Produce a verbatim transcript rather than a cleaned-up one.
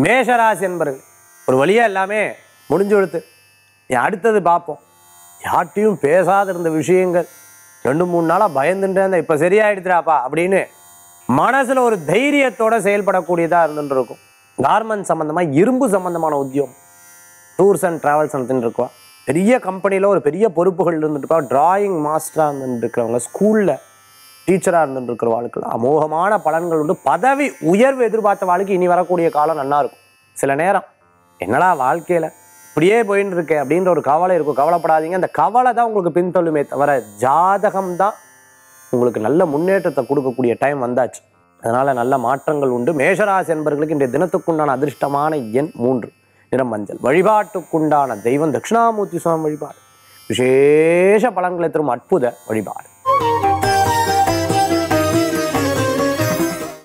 மேஷராசி என்பர்கள் ஒரு வழியாக எல்லாமே முடிஞ்சு கொடுத்து என் அடுத்தது பார்ப்போம். யார்ட்டையும் பேசாத இருந்த விஷயங்கள் ரெண்டு மூணு நாளாக பயந்துட்டே இருந்தேன், இப்போ சரியாயிடுச்சுடாப்பா அப்படின்னு மனசில் ஒரு தைரியத்தோடு செயல்படக்கூடியதாக இருந்துட்டு இருக்கும். கார்மெண்ட் சம்மந்தமாக இரும்பு சம்மந்தமான உத்தியோகம், டூர்ஸ் அண்ட் ட்ராவல்ஸ் நடத்தின்னு இருக்கோம். பெரிய கம்பெனியில் ஒரு பெரிய பொறுப்புகள் இருந்துட்டுருப்பா. டிராயிங் மாஸ்டராக இருந்துட்டு இருக்கிறவங்க, ஸ்கூலில் டீச்சராக இருந்துட்டு இருக்கிற வாழ்க்கையில் அமோகமான பலன்கள் உண்டு. பதவி உயர்வு எதிர்பார்த்த வாழ்க்கை இனி வரக்கூடிய காலம் நல்லா இருக்கும். சில நேரம் என்னடா வாழ்க்கையில் இப்படியே போயின்னு இருக்கே அப்படின்ற ஒரு கவலை இருக்கும். கவலைப்படாதீங்க, அந்த கவலை தான் உங்களுக்கு பின்தொல்லுமே தவிர ஜாதகம் தான் உங்களுக்கு நல்ல முன்னேற்றத்தை கொடுக்கக்கூடிய டைம் வந்தாச்சு. அதனால் நல்ல மாற்றங்கள் உண்டு. மேஷராசி என்பவர்களுக்கு இன்றைய தினத்துக்குண்டான அதிர்ஷ்டமான எண் மூன்று, நிறம் மஞ்சள். வழிபாட்டுக்குண்டான தெய்வம் தட்சிணாமூர்த்தி சுவாமி வழிபாடு விசேஷ பலன்களை தரும் அற்புத வழிபாடு.